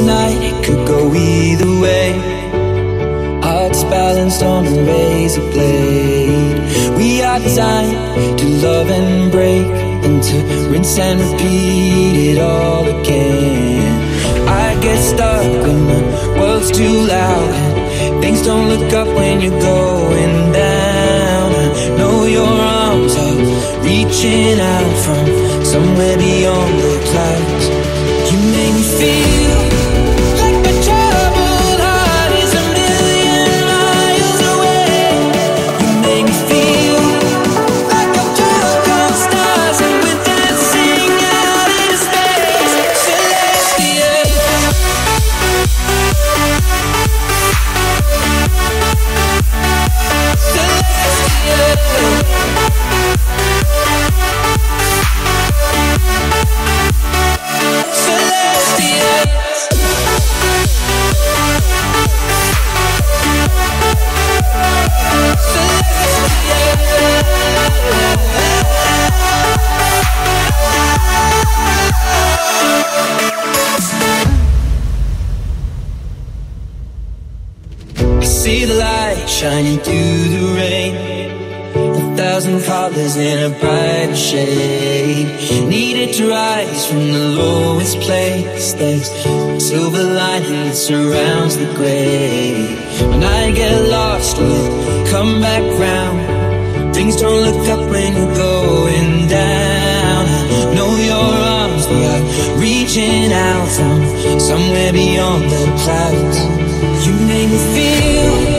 tonight, it could go either way. Hearts balanced on a razor blade. We are designed to love and break, and to rinse and repeat it all again. I get stuck when the world's too loud and things don't look up when you're going down. I know your arms are reaching out from somewhere beyond the clouds. You make me feel like my troubled heart is a million miles away. You make me feel like I'm drunk on stars and we're dancing out in space. Celestial. I see the light shining through the rain, 1,000 colors in a brighter shade. Needed to rise from the lowest place. There's a silver lining that surrounds the gray. When I get lost, we'll come back round. Things don't look up when you're going down. I know your arms, they are reaching out from somewhere beyond the clouds. You make me feel